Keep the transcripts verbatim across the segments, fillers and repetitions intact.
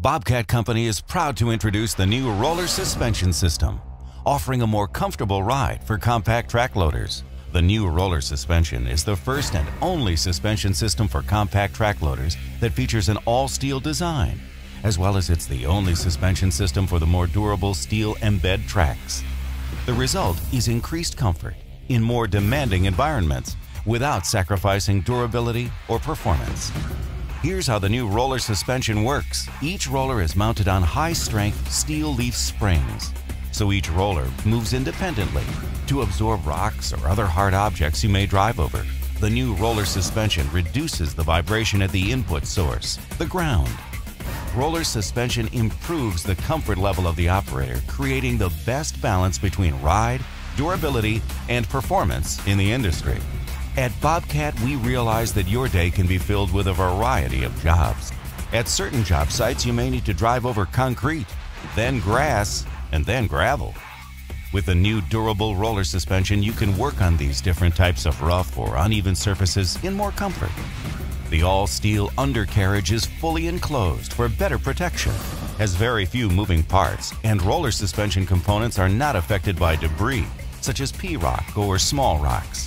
Bobcat Company is proud to introduce the new roller suspension system, offering a more comfortable ride for compact track loaders. The new roller suspension is the first and only suspension system for compact track loaders that features an all-steel design, as well as it's the only suspension system for the more durable steel embed tracks. The result is increased comfort in more demanding environments without sacrificing durability or performance. Here's how the new roller suspension works. Each roller is mounted on high-strength steel leaf springs, so each roller moves independently to absorb rocks or other hard objects you may drive over. The new roller suspension reduces the vibration at the input source, the ground. Roller suspension improves the comfort level of the operator, creating the best balance between ride, durability, and performance in the industry. At Bobcat, we realize that your day can be filled with a variety of jobs. At certain job sites, you may need to drive over concrete, then grass, and then gravel. With the new durable roller suspension, you can work on these different types of rough or uneven surfaces in more comfort. The all-steel undercarriage is fully enclosed for better protection, has very few moving parts, and roller suspension components are not affected by debris, such as P-rock or small rocks.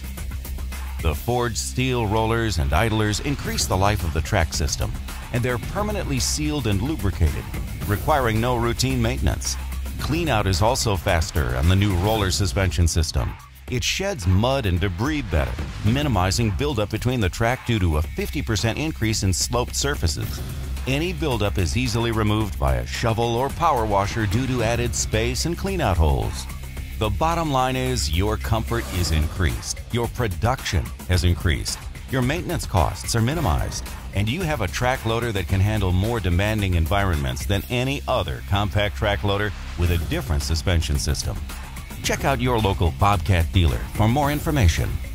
The forged steel rollers and idlers increase the life of the track system, and they're permanently sealed and lubricated, requiring no routine maintenance. Cleanout is also faster on the new roller suspension system. It sheds mud and debris better, minimizing buildup between the track due to a fifty percent increase in sloped surfaces. Any buildup is easily removed by a shovel or power washer due to added space and cleanout holes. The bottom line is your comfort is increased, your production has increased, your maintenance costs are minimized, and you have a track loader that can handle more demanding environments than any other compact track loader with a different suspension system. Check out your local Bobcat dealer for more information.